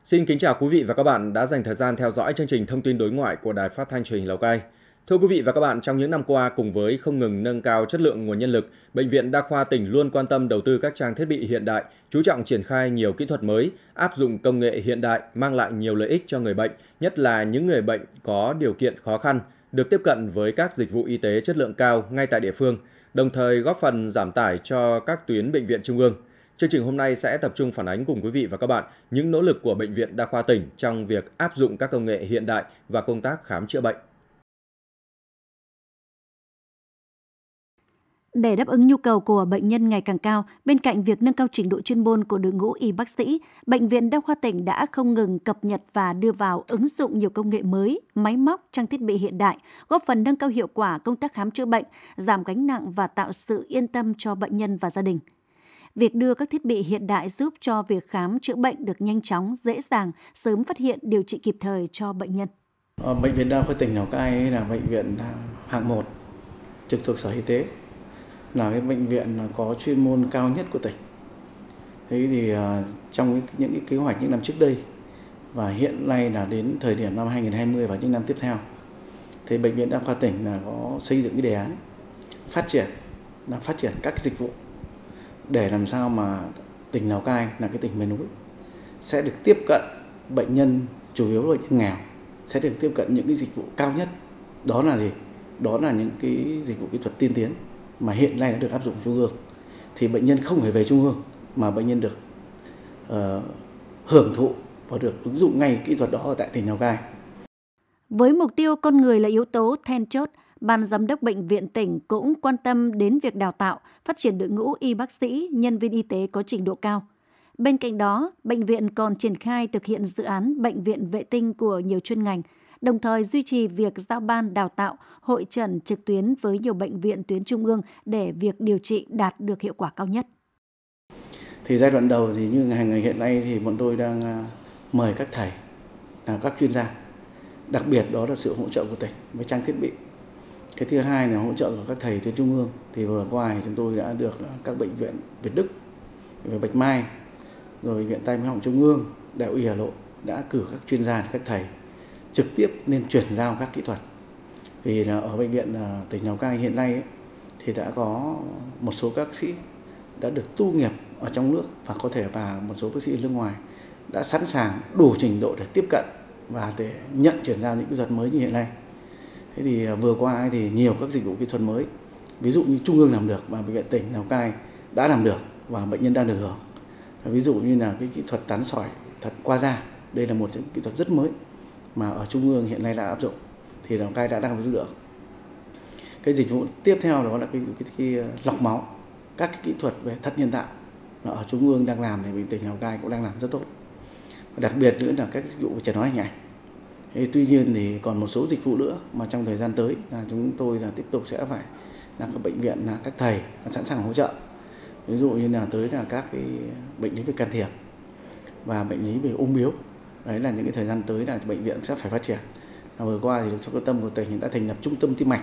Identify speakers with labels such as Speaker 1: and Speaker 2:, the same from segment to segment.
Speaker 1: Xin kính chào quý vị và các bạn đã dành thời gian theo dõi chương trình Thông tin đối ngoại của Đài Phát thanh Truyền hình Lào Cai. Thưa quý vị và các bạn, trong những năm qua, cùng với không ngừng nâng cao chất lượng nguồn nhân lực, Bệnh viện Đa khoa tỉnh luôn quan tâm đầu tư các trang thiết bị hiện đại, chú trọng triển khai nhiều kỹ thuật mới, áp dụng công nghệ hiện đại, mang lại nhiều lợi ích cho người bệnh, nhất là những người bệnh có điều kiện khó khăn, được tiếp cận với các dịch vụ y tế chất lượng cao ngay tại địa phương, đồng thời góp phần giảm tải cho các tuyến bệnh viện trung ương. Chương trình hôm nay sẽ tập trung phản ánh cùng quý vị và các bạn những nỗ lực của Bệnh viện Đa khoa tỉnh trong việc áp dụng các công nghệ hiện đại và công tác khám chữa bệnh.
Speaker 2: Để đáp ứng nhu cầu của bệnh nhân ngày càng cao, bên cạnh việc nâng cao trình độ chuyên môn của đội ngũ y bác sĩ, Bệnh viện Đa khoa tỉnh đã không ngừng cập nhật và đưa vào ứng dụng nhiều công nghệ mới, máy móc, trang thiết bị hiện đại, góp phần nâng cao hiệu quả công tác khám chữa bệnh, giảm gánh nặng và tạo sự yên tâm cho bệnh nhân và gia đình. Việc đưa các thiết bị hiện đại giúp cho việc khám chữa bệnh được nhanh chóng, dễ dàng, sớm phát hiện, điều trị kịp thời cho bệnh nhân.
Speaker 3: Bệnh viện Đa khoa tỉnh Lào Cai là bệnh viện hạng 1 trực thuộc Sở Y tế, là cái bệnh viện có chuyên môn cao nhất của tỉnh. Thế thì trong những cái kế hoạch những năm trước đây và hiện nay là đến thời điểm năm 2020 và những năm tiếp theo, thì bệnh viện Đa khoa tỉnh là có xây dựng cái đề án phát triển các dịch vụ để làm sao mà tỉnh Lào Cai là cái tỉnh miền núi sẽ được tiếp cận bệnh nhân, chủ yếu là bệnh nhân nghèo, sẽ được tiếp cận những cái dịch vụ cao nhất. Đó là gì? Đó là những cái dịch vụ kỹ thuật tiên tiến mà hiện nay đã được áp dụng trung ương. Thì bệnh nhân không phải về trung ương mà bệnh nhân được hưởng thụ và được ứng dụng ngay kỹ thuật đó ở tại tỉnh Lào Cai.
Speaker 2: Với mục tiêu con người là yếu tố then chốt, Ban Giám đốc Bệnh viện tỉnh cũng quan tâm đến việc đào tạo, phát triển đội ngũ y bác sĩ, nhân viên y tế có trình độ cao. Bên cạnh đó, bệnh viện còn triển khai thực hiện dự án bệnh viện vệ tinh của nhiều chuyên ngành, đồng thời duy trì việc giao ban đào tạo, hội chẩn trực tuyến với nhiều bệnh viện tuyến trung ương để việc điều trị đạt được hiệu quả cao nhất.
Speaker 3: Thì giai đoạn đầu thì như ngày hiện nay thì bọn tôi đang mời các thầy, là các chuyên gia, đặc biệt đó là sự hỗ trợ của tỉnh với trang thiết bị. Cái thứ hai là hỗ trợ của các thầy tuyến trung ương. Thì vừa qua thì chúng tôi đã được các bệnh viện Việt Đức, Bạch Mai, rồi Bệnh viện Tai Mũi Họng Trung ương, Đại học Y Hà Nội đã cử các chuyên gia, các thầy trực tiếp nên chuyển giao các kỹ thuật. Vì là ở bệnh viện tỉnh Lào Cai hiện nay thì đã có một số các bác sĩ đã được tu nghiệp ở trong nước và có thể và một số bác sĩ ở nước ngoài đã sẵn sàng đủ trình độ để tiếp cận và để nhận chuyển giao những kỹ thuật mới như hiện nay. Thế thì vừa qua thì nhiều các dịch vụ kỹ thuật mới, ví dụ như trung ương làm được và bệnh viện tỉnh Lào Cai đã làm được và bệnh nhân đang được hưởng. Ví dụ như là cái kỹ thuật tán sỏi thật qua da, đây là một trong những kỹ thuật rất mới mà ở trung ương hiện nay đã áp dụng, thì Lào Cai đã đang áp dụng được. Cái dịch vụ tiếp theo đó là cái lọc máu, các cái kỹ thuật về thận nhân tạo ở trung ương đang làm thì bệnh tỉnh Lào Cai cũng đang làm rất tốt. Đặc biệt nữa là các dịch vụ chẩn đoán hình ảnh. Tuy nhiên thì còn một số dịch vụ nữa mà trong thời gian tới là chúng tôi là tiếp tục sẽ phải là các bệnh viện, là các thầy sẵn sàng hỗ trợ. Ví dụ như là tới là các cái bệnh lý về can thiệp và bệnh lý về ung bướu. Đấy là những cái thời gian tới là bệnh viện sẽ phải phát triển. Vừa qua thì được sự quan tâm của tỉnh đã thành lập trung tâm tim mạch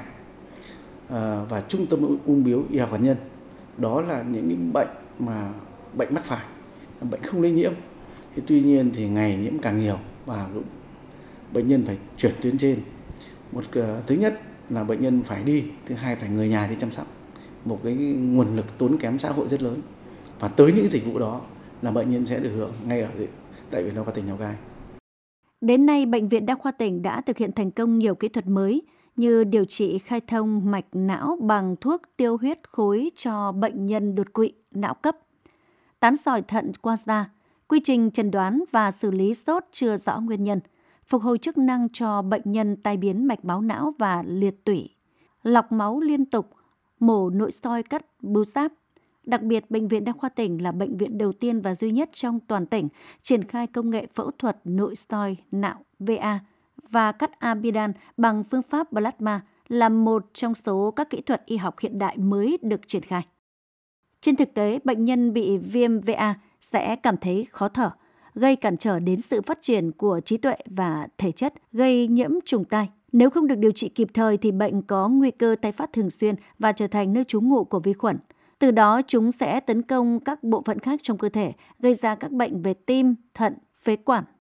Speaker 3: và trung tâm ung bướu y học hạt nhân. Đó là những bệnh mà bệnh mắc phải, bệnh không lây nhiễm. Thì tuy nhiên thì ngày nhiễm càng nhiều và bệnh nhân phải chuyển tuyến trên. Thứ nhất là bệnh nhân phải đi, thứ hai phải người nhà đi chăm sóc. Một cái nguồn lực tốn kém xã hội rất lớn. Và tới những dịch vụ đó là bệnh nhân sẽ được hưởng ngay ở tại Viện Đa khoa tỉnh Lào Cai.
Speaker 2: Đến nay, Bệnh viện Đa khoa tỉnh đã thực hiện thành công nhiều kỹ thuật mới như điều trị khai thông mạch não bằng thuốc tiêu huyết khối cho bệnh nhân đột quỵ não cấp, tán sỏi thận qua da, quy trình chẩn đoán và xử lý sốt chưa rõ nguyên nhân, phục hồi chức năng cho bệnh nhân tai biến mạch máu não và liệt tủy, lọc máu liên tục, mổ nội soi cắt bưu giáp. Đặc biệt, Bệnh viện Đa khoa tỉnh là bệnh viện đầu tiên và duy nhất trong toàn tỉnh triển khai công nghệ phẫu thuật nội soi não VA và cắt amidan bằng phương pháp plasma là một trong số các kỹ thuật y học hiện đại mới được triển khai. Trên thực tế, bệnh nhân bị viêm VA sẽ cảm thấy khó thở, gây cản trở đến sự phát triển của trí tuệ và thể chất, gây nhiễm trùng tai. Nếu không được điều trị kịp thời thì bệnh có nguy cơ tái phát thường xuyên và trở thành nơi trú ngụ của vi khuẩn. Từ đó chúng sẽ tấn công các bộ phận khác trong cơ thể, gây ra các bệnh về tim, thận, phế quản.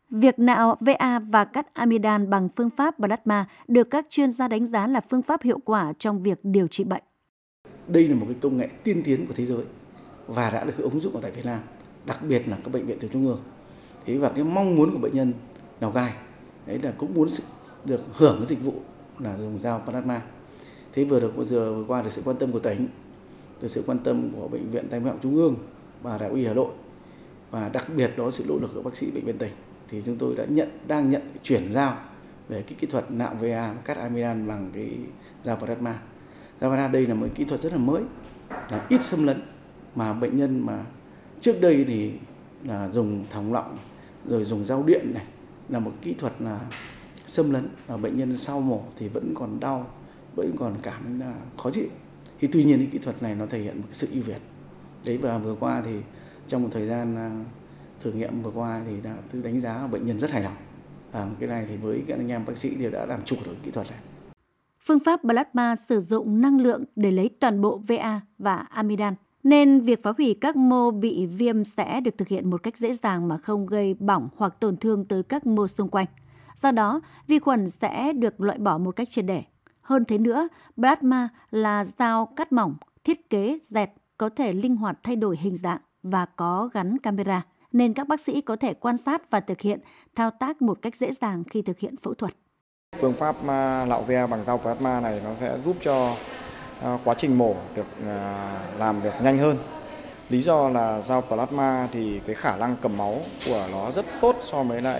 Speaker 2: Việc nạo VA và cắt amidan bằng phương pháp plasma được các chuyên gia đánh giá là phương pháp hiệu quả trong việc điều trị bệnh.
Speaker 3: Đây là một cái công nghệ tiên tiến của thế giới và đã được ứng dụng ở tại Việt Nam, đặc biệt là các bệnh viện tuyến trung ương. Thế và cái mong muốn của bệnh nhân Lào Cai đấy là cũng muốn được hưởng cái dịch vụ là dùng dao plasma. Thế vừa qua được sự quan tâm của tỉnh, được sự quan tâm của bệnh viện Tai mũi họng Trung ương và Đại úy Hà Nội, và đặc biệt đó sự nỗ lực của bác sĩ bệnh viện tỉnh, thì chúng tôi đang nhận chuyển giao về cái kỹ thuật nạo VA cắt amidan bằng cái dao plasma. Dao plasma đây là một kỹ thuật rất là mới, là ít xâm lấn, mà bệnh nhân mà trước đây thì là dùng thòng lọng rồi dùng dao điện này, là một kỹ thuật là xâm lấn, và bệnh nhân sau mổ thì vẫn còn đau, vẫn còn cảm thấy là khó chịu. Thì tuy nhiên cái kỹ thuật này nó thể hiện một sự ưu việt đấy, và vừa qua thì trong một thời gian thử nghiệm vừa qua thì đã đánh giá bệnh nhân rất hài lòng. Cái này thì với các anh em bác sĩ thì đã làm chủ được kỹ thuật này.
Speaker 2: Phương pháp plasma sử dụng năng lượng để lấy toàn bộ VA và amidan, nên việc phá hủy các mô bị viêm sẽ được thực hiện một cách dễ dàng mà không gây bỏng hoặc tổn thương tới các mô xung quanh. Do đó, vi khuẩn sẽ được loại bỏ một cách triệt để. Hơn thế nữa, plasma là dao cắt mỏng, thiết kế dẹt, có thể linh hoạt thay đổi hình dạng và có gắn camera, nên các bác sĩ có thể quan sát và thực hiện thao tác một cách dễ dàng khi thực hiện phẫu thuật.
Speaker 4: Phương pháp nạo VA bằng dao plasma này nó sẽ giúp cho quá trình mổ được làm được nhanh hơn. Lý do là dao plasma thì cái khả năng cầm máu của nó rất tốt so với lại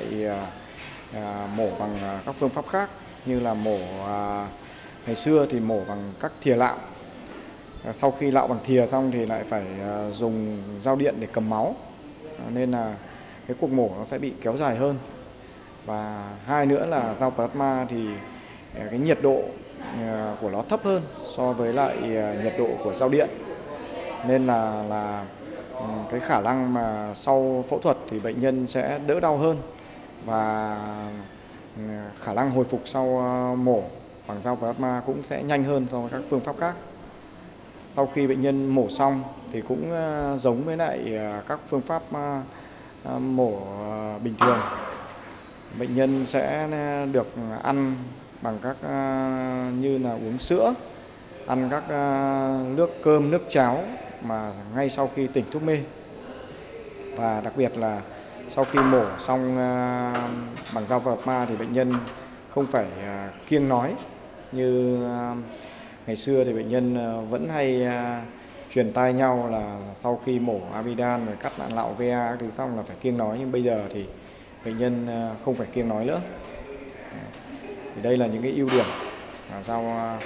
Speaker 4: mổ bằng các phương pháp khác, như là mổ ngày xưa thì mổ bằng các thìa lạo. Sau khi lạo bằng thìa xong thì lại phải dùng dao điện để cầm máu, nên là cái cuộc mổ nó sẽ bị kéo dài hơn. Và hai nữa là dao plasma thì cái nhiệt độ của nó thấp hơn so với lại nhiệt độ của dao điện, nên là cái khả năng mà sau phẫu thuật thì bệnh nhân sẽ đỡ đau hơn, và khả năng hồi phục sau mổ bằng dao plasma cũng sẽ nhanh hơn so với các phương pháp khác. Sau khi bệnh nhân mổ xong thì cũng giống với lại các phương pháp mổ bình thường. Bệnh nhân sẽ được ăn bằng các như là uống sữa, ăn các nước cơm, nước cháo mà ngay sau khi tỉnh thuốc mê. Và đặc biệt là sau khi mổ xong bằng dao plasma thì bệnh nhân không phải kiêng nói như ngày xưa thì bệnh nhân vẫn hay truyền tai nhau là sau khi mổ amidan rồi cắt nạo VA thì xong là phải kiêng nói, nhưng bây giờ thì bệnh nhân không phải kiêng nói nữa. Thì đây là những cái ưu điểm mà dao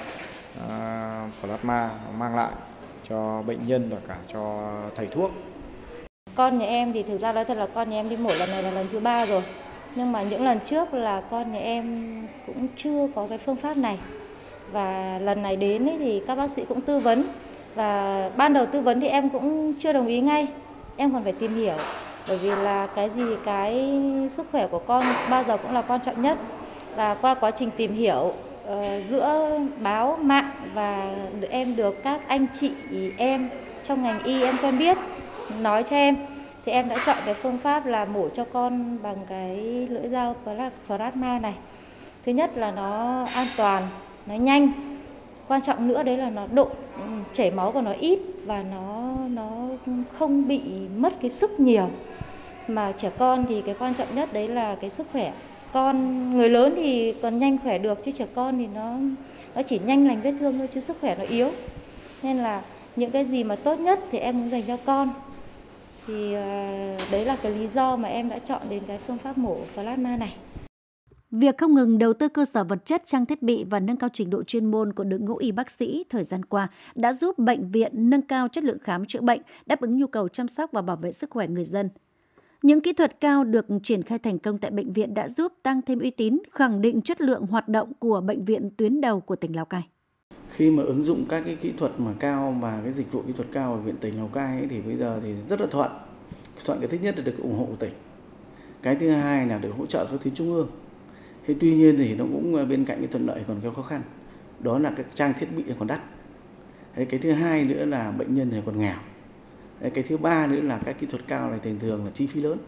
Speaker 4: plasma mang lại cho bệnh nhân và cả cho thầy thuốc.
Speaker 5: Con nhà em thì thực ra nói thật là con nhà em đi mổ lần này là lần thứ 3 rồi. Nhưng mà những lần trước là con nhà em cũng chưa có cái phương pháp này. Và lần này đến ấy thì các bác sĩ cũng tư vấn. Và ban đầu tư vấn thì em cũng chưa đồng ý ngay. Em còn phải tìm hiểu. Bởi vì là cái sức khỏe của con bao giờ cũng là quan trọng nhất. Và qua quá trình tìm hiểu giữa báo mạng và em được các anh chị em trong ngành y em quen biết nói cho em, thì em đã chọn cái phương pháp là mổ cho con bằng cái lưỡi dao plasma này. Thứ nhất là nó an toàn, nó nhanh. Quan trọng nữa đấy là nó độ chảy máu của nó ít và nó không bị mất cái sức nhiều. Mà trẻ con thì cái quan trọng nhất đấy là cái sức khỏe. Người lớn thì còn nhanh khỏe được, chứ trẻ con thì nó chỉ nhanh lành vết thương thôi, chứ sức khỏe nó yếu. Nên là những cái gì mà tốt nhất thì em muốn dành cho con. Thì đấy là cái lý do mà em đã chọn đến cái phương pháp mổ plasma này.
Speaker 2: Việc không ngừng đầu tư cơ sở vật chất, trang thiết bị và nâng cao trình độ chuyên môn của đội ngũ y bác sĩ thời gian qua đã giúp bệnh viện nâng cao chất lượng khám chữa bệnh, đáp ứng nhu cầu chăm sóc và bảo vệ sức khỏe người dân. Những kỹ thuật cao được triển khai thành công tại bệnh viện đã giúp tăng thêm uy tín, khẳng định chất lượng hoạt động của bệnh viện tuyến đầu của tỉnh Lào Cai.
Speaker 3: Khi mà ứng dụng các cái kỹ thuật mà cao và cái dịch vụ kỹ thuật cao ở viện tỉnh Lào Cai ấy, thì bây giờ thì rất là thuận. Cái thứ nhất là được ủng hộ của tỉnh. Cái thứ hai là được hỗ trợ các tuyến trung ương. Thế tuy nhiên thì nó cũng bên cạnh cái thuận lợi còn có khó khăn. Đó là các trang thiết bị còn đắt. Cái thứ hai nữa là bệnh nhân thì còn nghèo. Cái thứ ba nữa là các kỹ thuật cao này thường thường là chi phí lớn.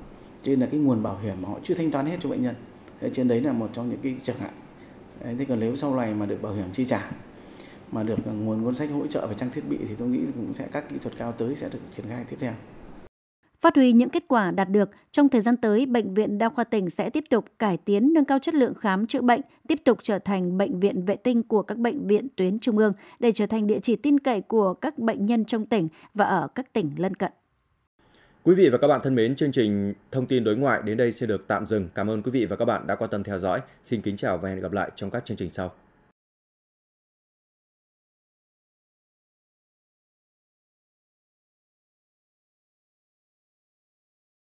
Speaker 3: cho nên là cái nguồn bảo hiểm mà họ chưa thanh toán hết cho bệnh nhân. Trên đấy là một trong những cái chẳng hạn. Thế còn nếu sau này mà được bảo hiểm chi trả, mà được nguồn ngân sách hỗ trợ về trang thiết bị thì tôi nghĩ cũng sẽ các kỹ thuật cao tới sẽ được triển khai tiếp theo.
Speaker 2: Phát huy những kết quả đạt được, trong thời gian tới, Bệnh viện Đa khoa tỉnh sẽ tiếp tục cải tiến, nâng cao chất lượng khám chữa bệnh, tiếp tục trở thành bệnh viện vệ tinh của các bệnh viện tuyến trung ương để trở thành địa chỉ tin cậy của các bệnh nhân trong tỉnh và ở các tỉnh lân cận.
Speaker 1: Quý vị và các bạn thân mến, chương trình Thông tin đối ngoại đến đây sẽ được tạm dừng. Cảm ơn quý vị và các bạn đã quan tâm theo dõi. Xin kính chào và hẹn gặp lại trong các chương trình sau.